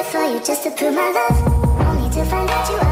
for you just to prove my love, only to find out you are